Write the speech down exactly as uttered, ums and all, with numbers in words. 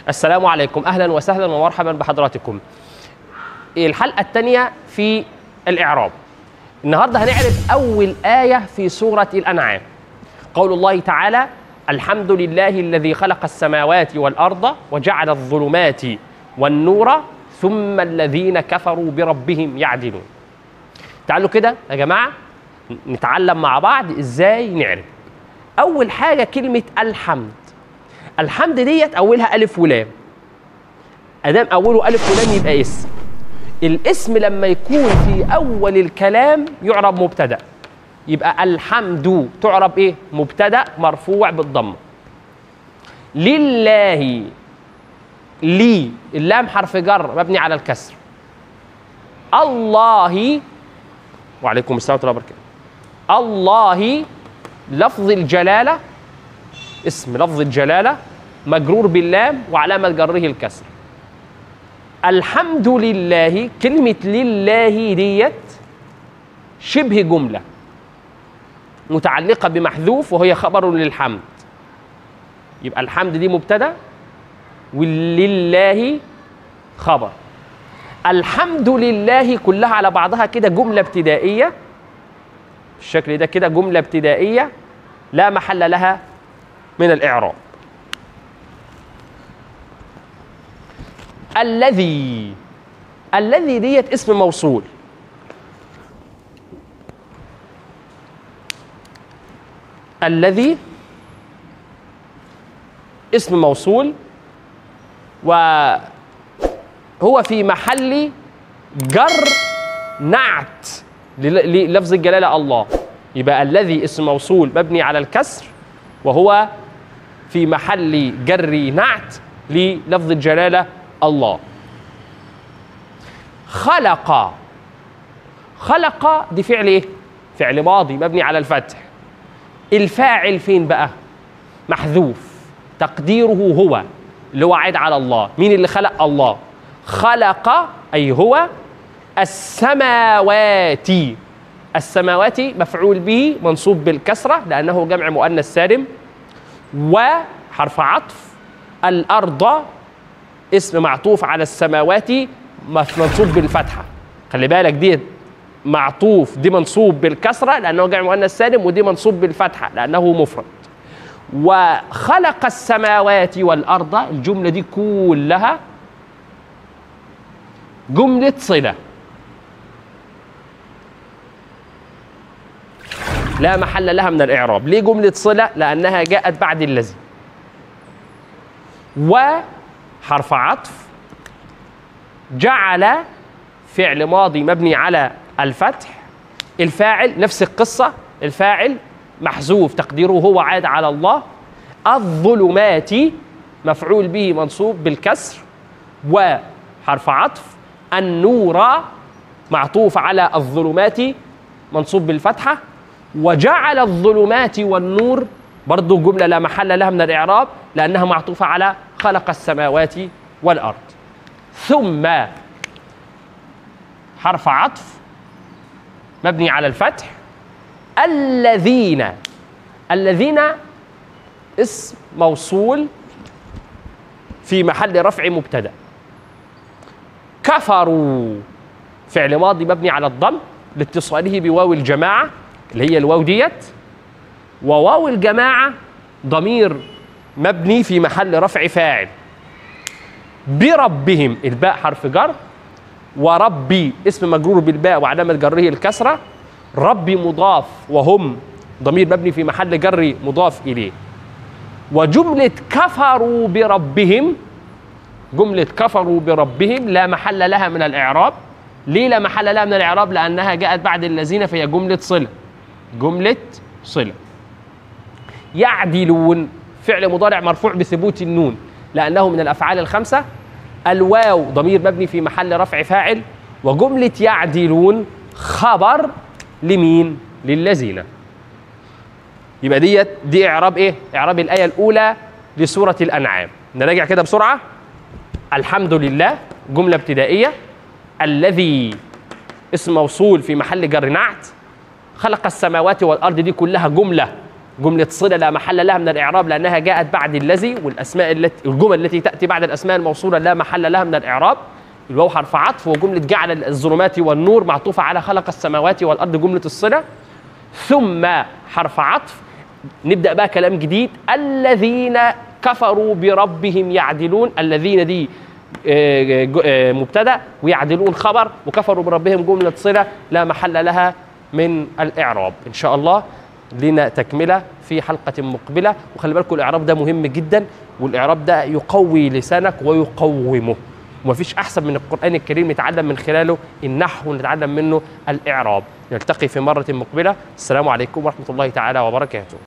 السلام عليكم، أهلا وسهلا ومرحبا بحضراتكم. الحلقة الثانية في الإعراب. النهاردة هنعرف أول آية في سورة الأنعام، قول الله تعالى: الحمد لله الذي خلق السماوات والأرض وجعل الظلمات والنور ثم الذين كفروا بربهم يعدلون. تعالوا كده يا جماعة نتعلم مع بعض إزاي نعرف. أول حاجة كلمة الحمد. الحمد ديت أولها ألف ولام، أدام أوله ألف ولام يبقى اسم. الاسم لما يكون في أول الكلام يعرب مبتدأ، يبقى الحمد تعرب إيه؟ مبتدأ مرفوع بالضمة. لله، لي اللام حرف جر مبني على الكسر. الله، وعليكم السلام ورحمة الله وبركاته. الله لفظ الجلالة، اسم لفظ الجلالة مجرور باللام وعلامة جره الكسر. الحمد لله، كلمة لله ديت شبه جملة متعلقة بمحذوف وهي خبر للحمد، يبقى الحمد دي مبتدأ ولله خبر. الحمد لله كلها على بعضها كده جملة ابتدائية بالشكل ده كده، جملة ابتدائية لا محل لها من الإعراب. الذي، الذي ديت اسم موصول، الذي اسم موصول وهو في محل جر نعت للفظ الجلالة الله، يبقى الذي اسم موصول مبني على الكسر وهو في محل جر نعت للفظ الجلالة الله. خلق، خلق دي فعل ايه؟ فعل ماضي مبني على الفتح. الفاعل فين بقى؟ محذوف تقديره هو، اللي هو عائد على الله. مين اللي خلق؟ الله. خلق أي هو السماوات، السماوات مفعول به منصوب بالكسرة لأنه جمع مؤنث سالم، وحرف عطف. الأرض اسم معطوف على السماوات منصوب بالفتحة. خلي بالك دي معطوف، دي منصوب بالكسرة لأنه جمع مؤنث سالم، ودي منصوب بالفتحة لأنه مفرد. وخلق السماوات والأرض، الجملة دي كلها جملة صلة لا محل لها من الإعراب. ليه جملة صلة؟ لأنها جاءت بعد الذي. وحرف عطف. جعل فعل ماضي مبني على الفتح. الفاعل نفس القصة، الفاعل محذوف تقديره هو عاد على الله. الظلمات مفعول به منصوب بالكسر وحرف عطف. النور معطوف على الظلمات منصوب بالفتحة. وجعل الظلمات والنور برضو جملة لا محل لها من الإعراب لأنها معطوفة على خلق السماوات والأرض. ثم حرف عطف مبني على الفتح. الذين، الذين اسم موصول في محل رفع مبتدأ. كفروا فعل ماضي مبني على الضم لاتصاله بواو الجماعة اللي هي الواو ديت، وواو الجماعة ضمير مبني في محل رفع فاعل. بربهم الباء حرف جر، وربي اسم مجرور بالباء وعلامة جره الكسرة. ربي مضاف وهم ضمير مبني في محل جر مضاف إليه. وجملة كفروا بربهم، جملة كفروا بربهم لا محل لها من الإعراب. ليه لا محل لها من الإعراب؟ لأنها جاءت بعد الذين، فهي جملة صلة، جملة صلة. يعدلون فعل مضارع مرفوع بثبوت النون لأنه من الأفعال الخمسة. الواو ضمير مبني في محل رفع فاعل. وجملة يعدلون خبر لمين؟ للذين. يبقى ديت دي إعراب إيه؟ إعراب الآية الأولى لسورة الأنعام. نراجع كده بسرعة. الحمد لله جملة ابتدائية. الذي اسم موصول في محل جر نعت. خلق السماوات والأرض دي كلها جملة جملة صلة لا محل لها من الإعراب لأنها جاءت بعد الذي، والأسماء التي الجمل التي تأتي بعد الأسماء الموصولة لا محل لها من الإعراب. الواو حرف عطف، وجملة جعل الظلمات والنور معطوفة على خلق السماوات والأرض جملة الصلة. ثم حرف عطف، نبدأ بقى كلام جديد. الذين كفروا بربهم يعدلون، الذين دي مبتدأ ويعدلون خبر، وكفروا بربهم جملة صلة لا محل لها من الإعراب. إن شاء الله لنا تكملة في حلقة مقبلة. وخلي بالكم الإعراب ده مهم جدا، والإعراب ده يقوي لسانك ويقومه، ومفيش أحسن من القرآن الكريم نتعلم من خلاله النحو ونتعلم منه الإعراب. نلتقي في مرة مقبلة. السلام عليكم ورحمة الله تعالى وبركاته.